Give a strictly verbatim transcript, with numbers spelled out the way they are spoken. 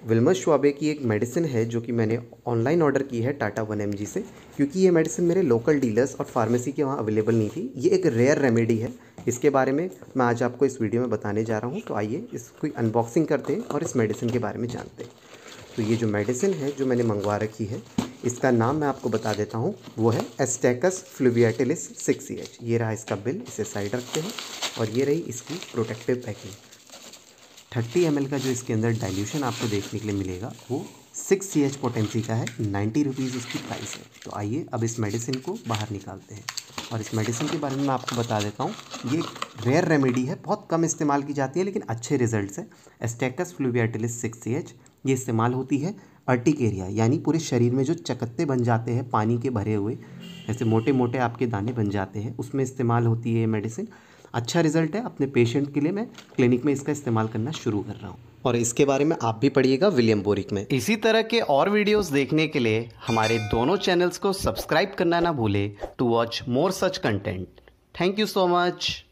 विल्मस Schwabe की एक medicine है जो कि मैंने ऑनलाइन ऑर्डर की है टाटा वन एम जी से, क्योंकि ये मेडिसिन मेरे लोकल डीलर्स और फार्मेसी के वहाँ अवेलेबल नहीं थी। ये एक रेयर रेमेडी है, इसके बारे में मैं आज आपको इस वीडियो में बताने जा रहा हूँ। तो आइए इसकी अनबॉक्सिंग करते हैं और इस मेडिसिन के बारे में जानते हैं। तो ये जो मेडिसिन है जो मैंने मंगवा रखी है, इसका नाम मैं आपको बता देता हूँ, वो है Astacus fluviatilis six C H. ये रहा इसका बिल, इसे साइड रखते हैं और ये रही इसकी protective packing. Thirty M L का जो इसके अंदर डाइल्यूशन आपको देखने के लिए मिलेगा वो सिक्स सी एच पोटेंसी का है। नाइन्टी रुपीज़ इसकी प्राइस है। तो आइए अब इस मेडिसिन को बाहर निकालते हैं और इस मेडिसिन के बारे में मैं आपको बता देता हूँ। ये रेयर रेमेडी है, बहुत कम इस्तेमाल की जाती है लेकिन अच्छे रिजल्ट्स है। Astacus fluviatilis six C H ये इस्तेमाल होती है अर्टिकेरिया, यानी पूरे शरीर में जो चकत्ते बन जाते हैं पानी के भरे हुए, ऐसे मोटे मोटे आपके दाने बन जाते हैं, उसमें इस्तेमाल होती है ये मेडिसिन। अच्छा रिजल्ट है। अपने पेशेंट के लिए मैं क्लिनिक में इसका इस्तेमाल करना शुरू कर रहा हूँ और इसके बारे में आप भी पढ़िएगा विलियम बोरिक में। इसी तरह के और वीडियोस देखने के लिए हमारे दोनों चैनल्स को सब्सक्राइब करना ना भूले to watch more such content. Thank you so much.